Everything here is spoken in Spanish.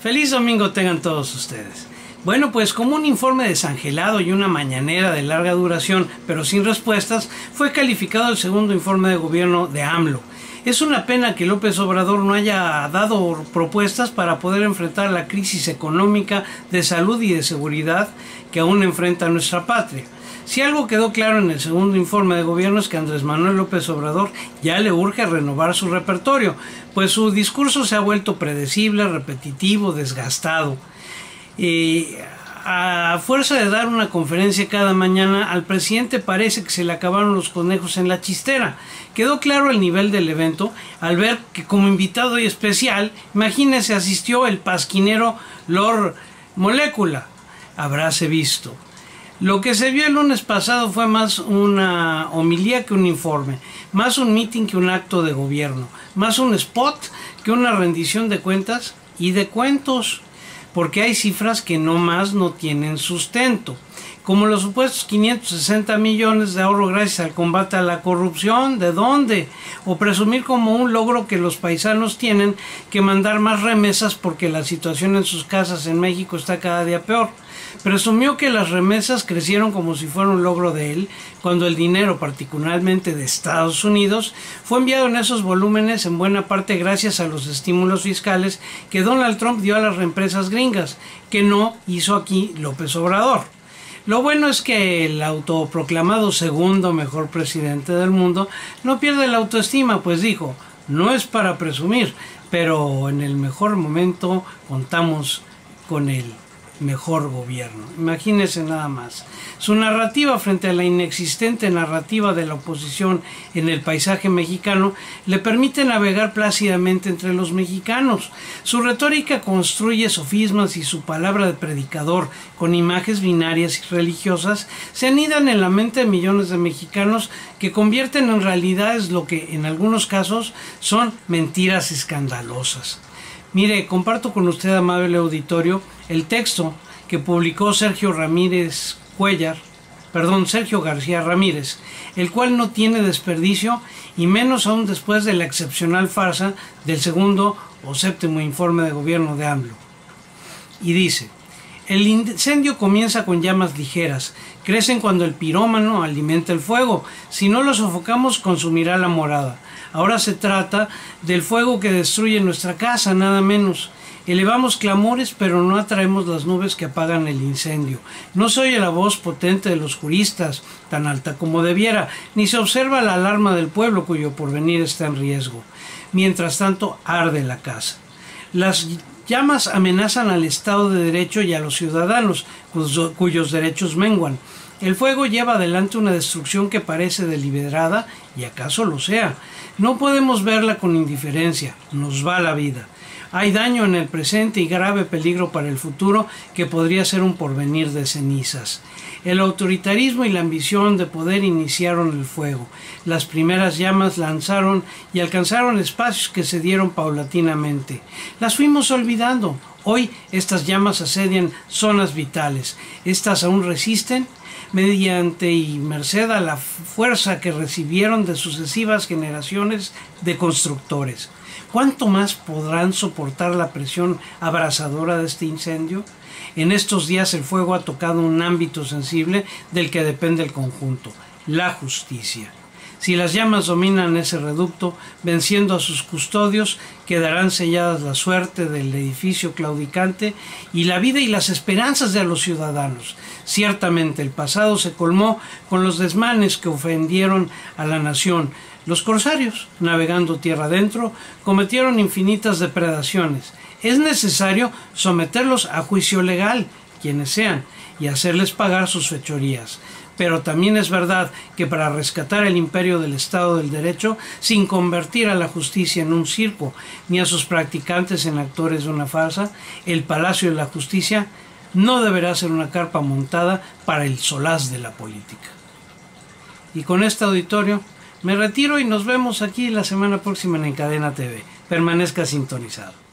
Feliz domingo tengan todos ustedes. Bueno, pues como un informe desangelado y una mañanera de larga duración, pero sin respuestas, fue calificado el segundo informe de gobierno de AMLO. Es una pena que López Obrador no haya dado propuestas para poder enfrentar la crisis económica, de salud y de seguridad que aún enfrenta nuestra patria. Si algo quedó claro en el segundo informe de gobierno es que Andrés Manuel López Obrador ya le urge renovar su repertorio, pues su discurso se ha vuelto predecible, repetitivo, desgastado. A fuerza de dar una conferencia cada mañana, al presidente parece que se le acabaron los conejos en la chistera. Quedó claro el nivel del evento al ver que como invitado y especial, imagínense, asistió el pasquinero Lord Molécula. Habráse visto. Lo que se vio el lunes pasado fue más una homilía que un informe, más un meeting que un acto de gobierno, más un spot que una rendición de cuentas y de cuentos, porque hay cifras que no tienen sustento, como los supuestos 560 millones de ahorro gracias al combate a la corrupción. ¿De dónde? O presumir como un logro que los paisanos tienen que mandar más remesas porque la situación en sus casas en México está cada día peor. Presumió que las remesas crecieron como si fuera un logro de él, cuando el dinero, particularmente de Estados Unidos, fue enviado en esos volúmenes en buena parte gracias a los estímulos fiscales que Donald Trump dio a las empresas gringas, que no hizo aquí López Obrador. Lo bueno es que el autoproclamado segundo mejor presidente del mundo no pierde la autoestima, pues dijo: no es para presumir, pero en el mejor momento contamos con él. Mejor gobierno. Imagínense nada más. Su narrativa frente a la inexistente narrativa de la oposición en el paisaje mexicano le permite navegar plácidamente entre los mexicanos. Su retórica construye sofismas y su palabra de predicador con imágenes binarias y religiosas se anidan en la mente de millones de mexicanos que convierten en realidades lo que en algunos casos son mentiras escandalosas. Mire, comparto con usted, amable auditorio, el texto que publicó Sergio García Ramírez, el cual no tiene desperdicio, y menos aún después de la excepcional farsa del segundo o séptimo informe de gobierno de AMLO. Y dice: el incendio comienza con llamas ligeras, crecen cuando el pirómano alimenta el fuego, si no lo sofocamos consumirá la morada. Ahora se trata del fuego que destruye nuestra casa, nada menos. Elevamos clamores, pero no atraemos las nubes que apagan el incendio. No se oye la voz potente de los juristas, tan alta como debiera, ni se observa la alarma del pueblo cuyo porvenir está en riesgo. Mientras tanto, arde la casa. Las llamas amenazan al Estado de Derecho y a los ciudadanos, cuyos derechos menguan. El fuego lleva adelante una destrucción que parece deliberada, y acaso lo sea. No podemos verla con indiferencia, nos va la vida. Hay daño en el presente y grave peligro para el futuro que podría ser un porvenir de cenizas. El autoritarismo y la ambición de poder iniciaron el fuego. Las primeras llamas lanzaron y alcanzaron espacios que se dieron paulatinamente. Las fuimos olvidando. Hoy estas llamas asedian zonas vitales. Estas aún resisten mediante y merced a la fuerza que recibieron de sucesivas generaciones de constructores. ¿Cuánto más podrán soportar la presión abrasadora de este incendio? En estos días el fuego ha tocado un ámbito sensible del que depende el conjunto, la justicia. Si las llamas dominan ese reducto, venciendo a sus custodios, quedarán selladas la suerte del edificio claudicante y la vida y las esperanzas de los ciudadanos. Ciertamente el pasado se colmó con los desmanes que ofendieron a la nación. Los corsarios, navegando tierra adentro, cometieron infinitas depredaciones. Es necesario someterlos a juicio legal, quienes sean, y hacerles pagar sus fechorías. Pero también es verdad que para rescatar el imperio del Estado del Derecho, sin convertir a la justicia en un circo, ni a sus practicantes en actores de una farsa, el Palacio de la Justicia no deberá ser una carpa montada para el solaz de la política. Y con este auditorio me retiro y nos vemos aquí la semana próxima en Encadena TV. Permanezca sintonizado.